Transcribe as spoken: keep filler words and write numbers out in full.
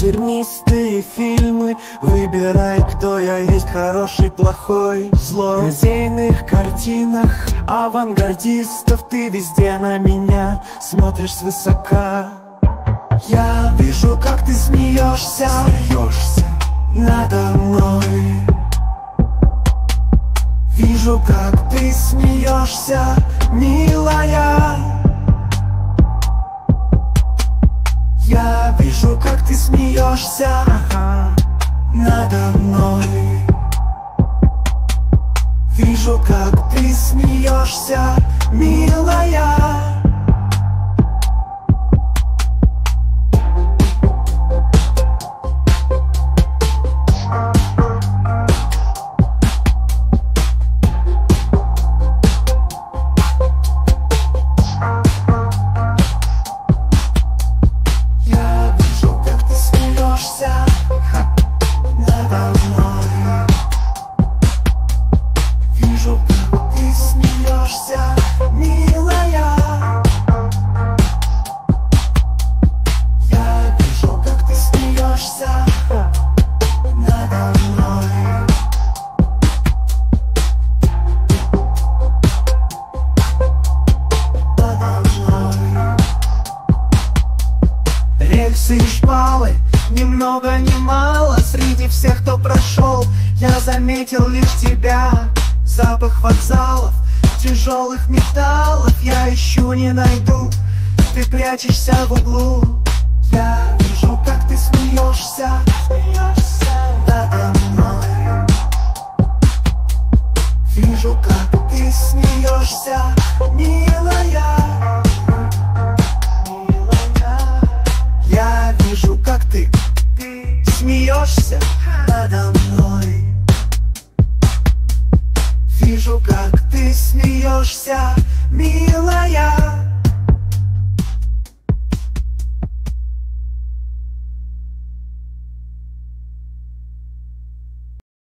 тернистые фильмы. Выбирай, кто я есть, хороший, плохой, злой. В музейных картинах авангардистов ты везде на меня смотришь свысока. Я вижу, как ты смеешься, смеешься надо мной. Вижу, как ты смеешься, милая. Я вижу, как ты смеешься, ага, надо мной. Вижу, как ты смеешься, милая. Рельсы и шпалы, ни много ни мало. Среди всех, кто прошел, я заметил лишь тебя. Запах вокзалов, тяжелых металлов я ищу, не найду, ты прячешься в углу. Я вижу, как ты смеешься, смеешься надо мной. Вижу, как ты смеешься, милая. Я вижу, как ты, ты смеешься надо мной. Вижу, как ты смеешься,